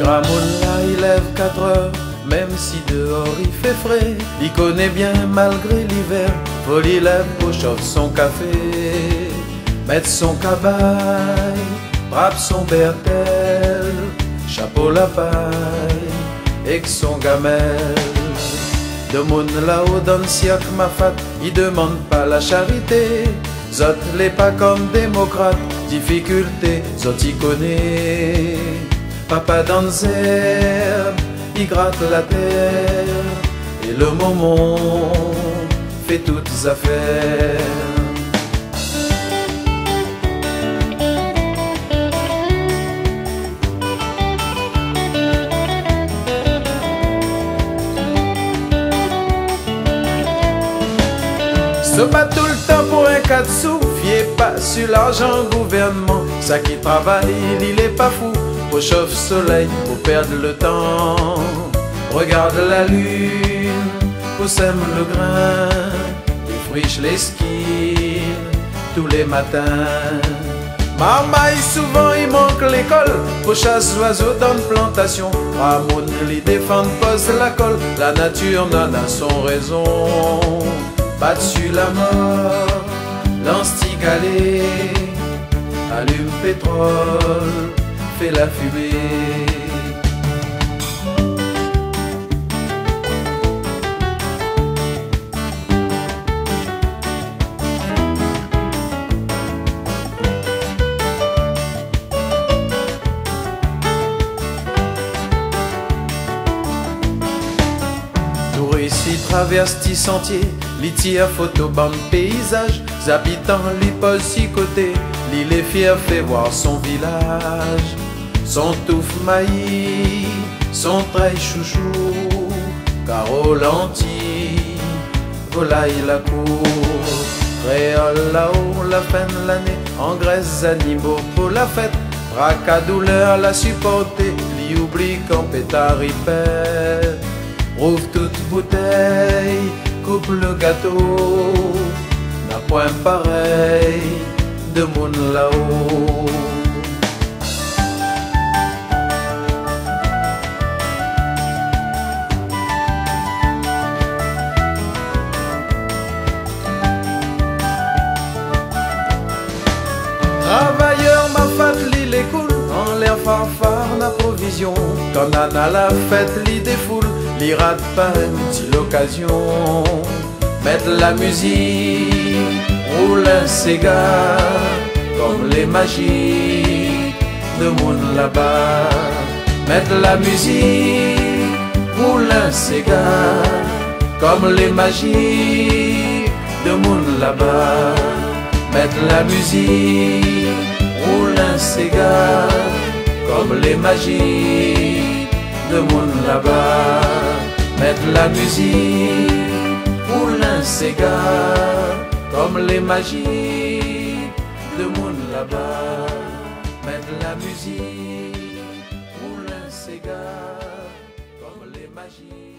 Gramoun là il lève 4 heures, même si dehors il fait frais. Il connaît bien malgré l'hiver, folie lève pour chauffe son café. Mettre son cabaye, frappe son bertel, chapeau la paille, et que son gamelle. De moun là-haut dans le siècle ma fat, il demande pas la charité. Zot les pas comme démocrate, difficulté, zot y connaît. Papa dans les herbes, il gratte la terre, et le moment fait toutes affaires. Se bat tout le temps pour un 4 sous, fiez pas sur l'argent gouvernement. Ça qui travaille, il est pas fou, au chauffe-soleil pour perdre le temps. Regarde la lune, pour sème le grain, défriche les skis tous les matins. Marmaille souvent il manque l'école, pour chasse oiseaux dans une plantation. Ramon les défend, pose la colle, la nature n'en a son raison. Battu la mort, lance tigalé, allume pétrole, fait la fumée. Ici traverse tes sentiers, l'iti à photo bande paysage, les habitants l'y posent si côté, l'île est fier fait voir son village. Son touffe maïs, son trail chouchou, carreau lentilles, volaille la cour. Réole là-haut, la fin de l'année, engraisse animaux pour la fête, braque à douleur la supporter, l'y oublie quand pétard y pète. Ouvre toute bouteille, coupe le gâteau, n'a point pareil de monde là-haut. Travailleur ma fat l'île est cool, en l'air farfare n'a provision. Quand on a la fête l'île défoule, l'y rate pas une petite occasion. Mettre la musique, roule un cigare, comme les magies de monde là-bas. Mettre la musique, roule un cigare, comme les magies de monde là-bas. Mettre la musique, roule un cigare, comme les magies de monde là-bas. Mettre la musique, roule un cigare, comme les magies de monde là-bas. Mettre la musique, roule un cigare, comme les magies.